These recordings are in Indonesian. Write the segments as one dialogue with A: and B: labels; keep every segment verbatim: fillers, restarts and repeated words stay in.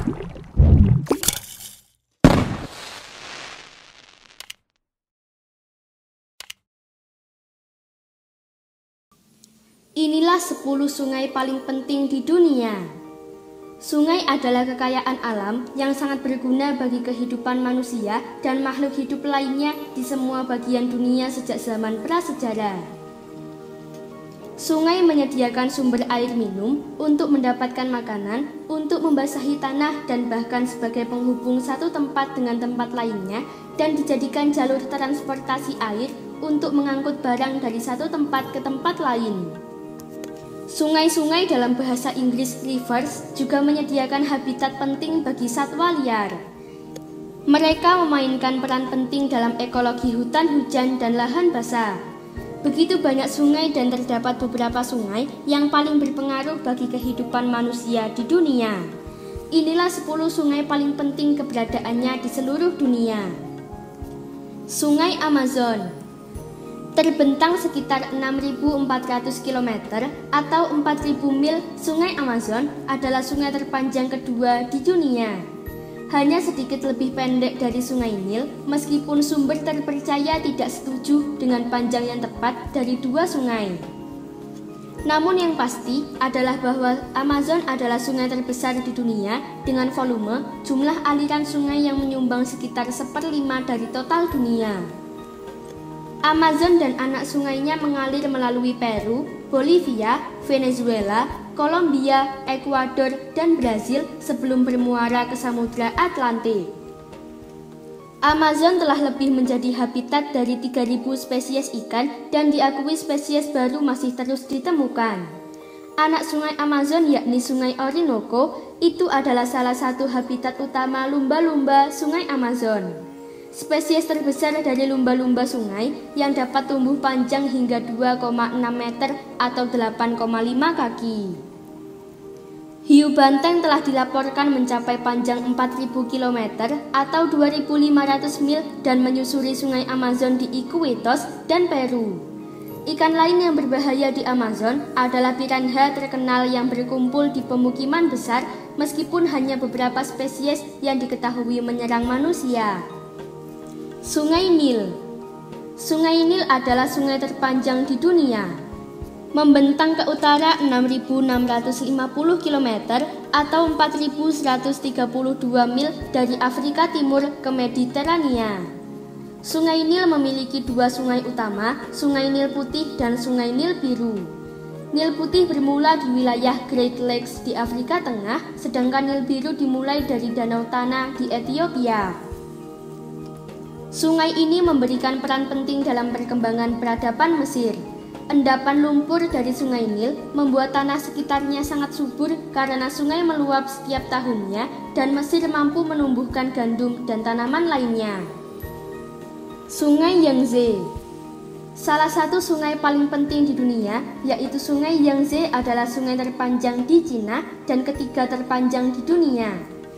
A: Inilah sepuluh sungai paling penting di dunia. Sungai adalah kekayaan alam yang sangat berguna bagi kehidupan manusia dan makhluk hidup lainnya di semua bagian dunia sejak zaman prasejarah. Sungai menyediakan sumber air minum untuk mendapatkan makanan, untuk membasahi tanah dan bahkan sebagai penghubung satu tempat dengan tempat lainnya, dan dijadikan jalur transportasi air untuk mengangkut barang dari satu tempat ke tempat lain. Sungai-sungai dalam bahasa Inggris rivers juga menyediakan habitat penting bagi satwa liar. Mereka memainkan peran penting dalam ekologi hutan hujan dan lahan basah. Begitu banyak sungai dan terdapat beberapa sungai yang paling berpengaruh bagi kehidupan manusia di dunia. Inilah sepuluh sungai paling penting keberadaannya di seluruh dunia. Sungai Amazon terbentang sekitar enam ribu empat ratus kilometer atau empat ribu mil. Sungai Amazon adalah sungai terpanjang kedua di dunia. Hanya sedikit lebih pendek dari Sungai Nil, meskipun sumber terpercaya tidak setuju dengan panjang yang tepat dari dua sungai. Namun yang pasti adalah bahwa Amazon adalah sungai terbesar di dunia dengan volume jumlah aliran sungai yang menyumbang sekitar seperlima dari total dunia. Amazon dan anak sungainya mengalir melalui Peru, Bolivia, Venezuela, Kolombia, Ekuador, dan Brazil sebelum bermuara ke Samudra Atlantik. Amazon telah lebih menjadi habitat dari tiga ribu spesies ikan dan diakui spesies baru masih terus ditemukan. Anak sungai Amazon yakni Sungai Orinoco itu adalah salah satu habitat utama lumba-lumba Sungai Amazon. Spesies terbesar dari lumba-lumba sungai yang dapat tumbuh panjang hingga dua koma enam meter atau delapan koma lima kaki. Hiu banteng telah dilaporkan mencapai panjang empat ribu kilometer atau dua ribu lima ratus mil dan menyusuri sungai Amazon di Iquitos dan Peru. Ikan lain yang berbahaya di Amazon adalah piranha terkenal yang berkumpul di pemukiman besar meskipun hanya beberapa spesies yang diketahui menyerang manusia. Sungai Nil. Sungai Nil adalah sungai terpanjang di dunia. Membentang ke utara enam ribu enam ratus lima puluh kilometer atau empat ribu seratus tiga puluh dua mil dari Afrika Timur ke Mediterania. Sungai Nil memiliki dua sungai utama, Sungai Nil Putih dan Sungai Nil Biru. Nil Putih bermula di wilayah Great Lakes di Afrika Tengah, sedangkan Nil Biru dimulai dari Danau Tana di Ethiopia. Sungai ini memberikan peran penting dalam perkembangan peradaban Mesir. Endapan lumpur dari Sungai Nil membuat tanah sekitarnya sangat subur karena sungai meluap setiap tahunnya dan Mesir mampu menumbuhkan gandum dan tanaman lainnya. Sungai Yangtze. Salah satu sungai paling penting di dunia, yaitu Sungai Yangtze adalah sungai terpanjang di Cina dan ketiga terpanjang di dunia.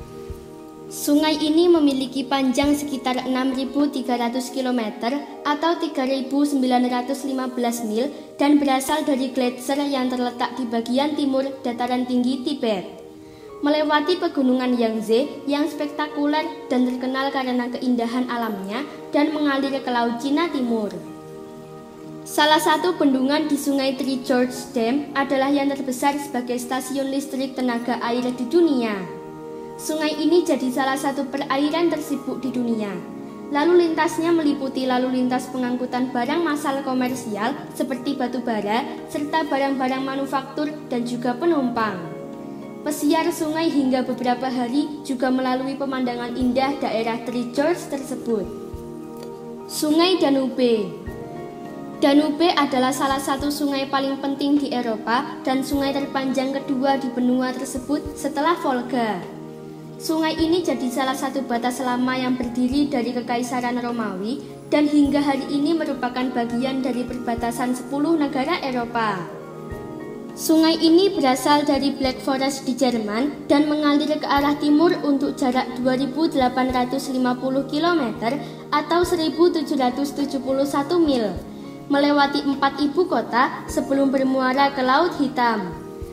A: Sungai ini memiliki panjang sekitar enam ribu tiga ratus kilometer atau tiga ribu sembilan ratus lima belas mil dan berasal dari gletser yang terletak di bagian timur dataran tinggi Tibet. Melewati pegunungan Yangtze yang spektakuler dan terkenal karena keindahan alamnya dan mengalir ke Laut Cina Timur. Salah satu bendungan di Sungai Three Gorges Dam adalah yang terbesar sebagai stasiun listrik tenaga air di dunia. Sungai ini jadi salah satu perairan tersibuk di dunia. Lalu lintasnya meliputi lalu lintas pengangkutan barang massal komersial seperti batu bara, serta barang-barang manufaktur dan juga penumpang. Pesiar sungai hingga beberapa hari juga melalui pemandangan indah daerah Three Gorges tersebut. Sungai Danube. Danube adalah salah satu sungai paling penting di Eropa dan sungai terpanjang kedua di benua tersebut setelah Volga. Sungai ini jadi salah satu batas lama yang berdiri dari Kekaisaran Romawi dan hingga hari ini merupakan bagian dari perbatasan sepuluh negara Eropa. Sungai ini berasal dari Black Forest di Jerman dan mengalir ke arah timur untuk jarak dua ribu delapan ratus lima puluh kilometer atau seribu tujuh ratus tujuh puluh satu mil, melewati empat ibu kota sebelum bermuara ke Laut Hitam.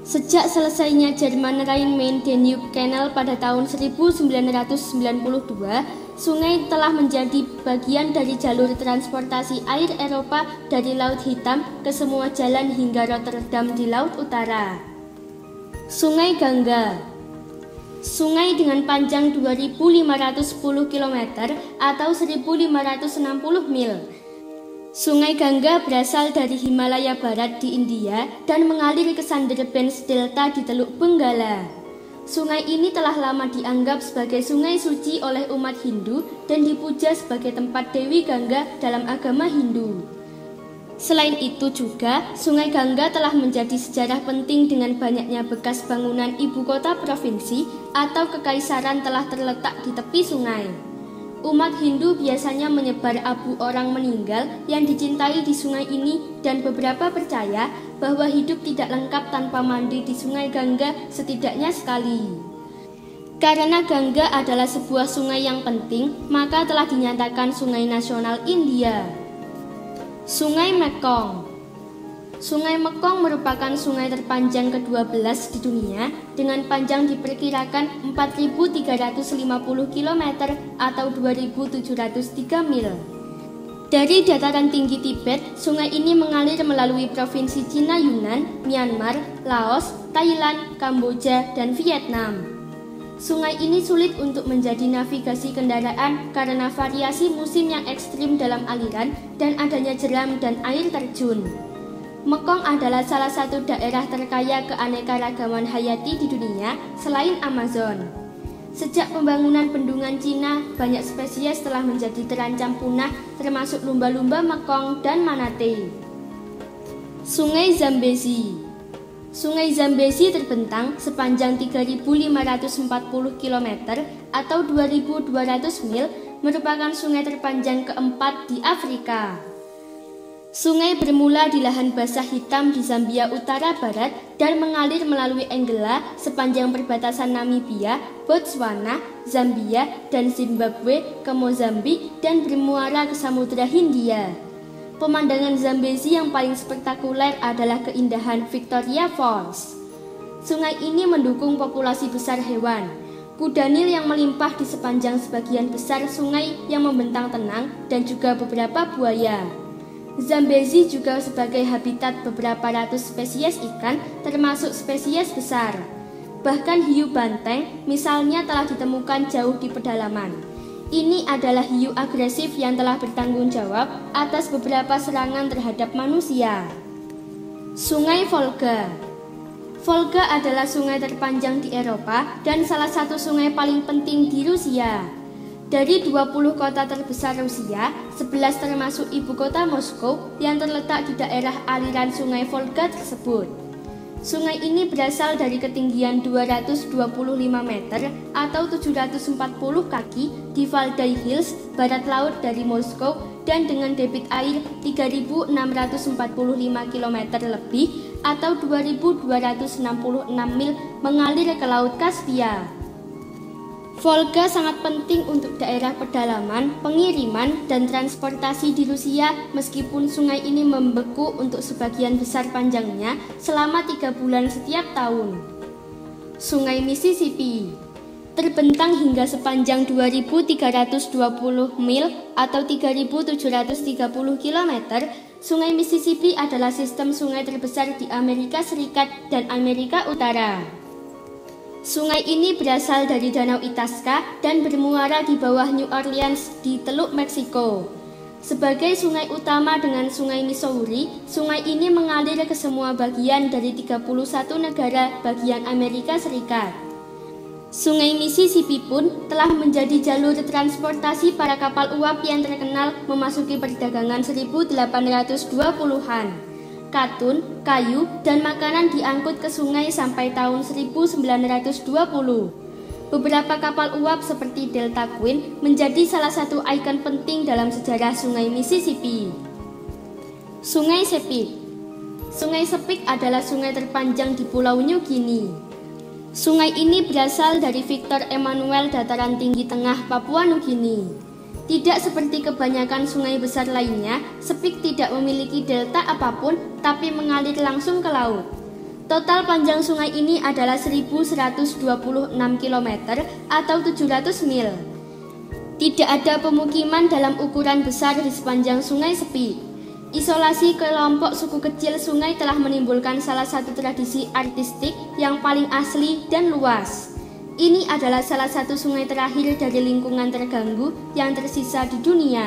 A: Sejak selesainya Jerman Rhine-Main-Danube Canal pada tahun seribu sembilan ratus sembilan puluh dua, sungai telah menjadi bagian dari jalur transportasi air Eropa dari Laut Hitam ke semua jalan hingga Rotterdam di Laut Utara. Sungai Gangga. Sungai dengan panjang dua ribu lima ratus sepuluh kilometer atau seribu lima ratus enam puluh mil. Sungai Gangga berasal dari Himalaya Barat di India dan mengalir ke Sundarbans Delta di Teluk Benggala. Sungai ini telah lama dianggap sebagai sungai suci oleh umat Hindu dan dipuja sebagai tempat Dewi Gangga dalam agama Hindu. Selain itu juga, Sungai Gangga telah menjadi sejarah penting dengan banyaknya bekas bangunan ibu kota provinsi atau kekaisaran telah terletak di tepi sungai. Umat Hindu biasanya menyebar abu orang meninggal yang dicintai di sungai ini dan beberapa percaya bahwa hidup tidak lengkap tanpa mandi di Sungai Gangga setidaknya sekali. Karena Gangga adalah sebuah sungai yang penting, maka telah dinyatakan sungai nasional India. Sungai Mekong. Sungai Mekong merupakan sungai terpanjang kedua belas di dunia dengan panjang diperkirakan empat ribu tiga ratus lima puluh kilometer atau dua ribu tujuh ratus tiga mil. Dari dataran tinggi Tibet, sungai ini mengalir melalui provinsi Cina Yunnan, Myanmar, Laos, Thailand, Kamboja, dan Vietnam. Sungai ini sulit untuk menjadi navigasi kendaraan karena variasi musim yang ekstrim dalam aliran dan adanya jeram dan air terjun. Mekong adalah salah satu daerah terkaya keanekaragaman hayati di dunia selain Amazon. Sejak pembangunan bendungan Cina, banyak spesies telah menjadi terancam punah termasuk lumba-lumba Mekong dan manatee. Sungai Zambezi. Sungai Zambezi terbentang sepanjang tiga ribu lima ratus empat puluh kilometer atau dua ribu dua ratus mil, merupakan sungai terpanjang keempat di Afrika. Sungai bermula di lahan basah hitam di Zambia Utara Barat dan mengalir melalui Angola sepanjang perbatasan Namibia, Botswana, Zambia, dan Zimbabwe ke Mozambik dan bermuara ke Samudra Hindia. Pemandangan Zambezi yang paling spektakuler adalah keindahan Victoria Falls. Sungai ini mendukung populasi besar hewan. Kuda Nil yang melimpah di sepanjang sebagian besar sungai yang membentang tenang dan juga beberapa buaya. Zambezi juga sebagai habitat beberapa ratus spesies ikan termasuk spesies besar. Bahkan hiu banteng misalnya telah ditemukan jauh di pedalaman. Ini adalah hiu agresif yang telah bertanggung jawab atas beberapa serangan terhadap manusia. Sungai Volga. Volga adalah sungai terpanjang di Eropa dan salah satu sungai paling penting di Rusia. Dari dua puluh kota terbesar Rusia, sebelas termasuk ibu kota Moskow yang terletak di daerah aliran sungai Volga tersebut. Sungai ini berasal dari ketinggian dua ratus dua puluh lima meter atau tujuh ratus empat puluh kaki di Valdai Hills, barat laut dari Moskow dan dengan debit air tiga ribu enam ratus empat puluh lima kilometer lebih atau dua ribu dua ratus enam puluh enam mil mengalir ke Laut Kaspia. Volga sangat penting untuk daerah pedalaman, pengiriman, dan transportasi di Rusia meskipun sungai ini membeku untuk sebagian besar panjangnya selama tiga bulan setiap tahun. Sungai Mississippi terbentang hingga sepanjang dua ribu tiga ratus dua puluh mil atau tiga ribu tujuh ratus tiga puluh kilometer. Sungai Mississippi adalah sistem sungai terbesar di Amerika Serikat dan Amerika Utara. Sungai ini berasal dari Danau Itasca dan bermuara di bawah New Orleans di Teluk Meksiko. Sebagai sungai utama dengan Sungai Missouri, sungai ini mengalir ke semua bagian dari tiga puluh satu negara bagian Amerika Serikat. Sungai Mississippi pun telah menjadi jalur transportasi para kapal uap yang terkenal memasuki perdagangan seribu delapan ratus dua puluhan. Katun, kayu, dan makanan diangkut ke sungai sampai tahun seribu sembilan ratus dua puluh. Beberapa kapal uap seperti Delta Queen menjadi salah satu ikon penting dalam sejarah Sungai Mississippi. Sungai Sepik. Sungai Sepik adalah sungai terpanjang di Pulau New Guinea. Sungai ini berasal dari Victor Emmanuel dataran tinggi tengah Papua New Guinea. Tidak seperti kebanyakan sungai besar lainnya, Sepik tidak memiliki delta apapun tapi mengalir langsung ke laut. Total panjang sungai ini adalah seribu seratus dua puluh enam kilometer atau tujuh ratus mil. Tidak ada pemukiman dalam ukuran besar di sepanjang Sungai Sepi. Isolasi kelompok suku kecil sungai telah menimbulkan salah satu tradisi artistik yang paling asli dan luas. Ini adalah salah satu sungai terakhir dari lingkungan terganggu yang tersisa di dunia.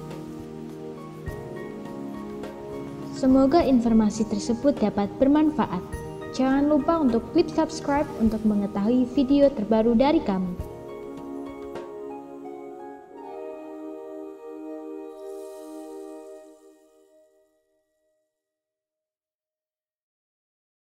B: Semoga informasi tersebut dapat bermanfaat. Jangan lupa untuk klik subscribe untuk mengetahui video terbaru dari kami.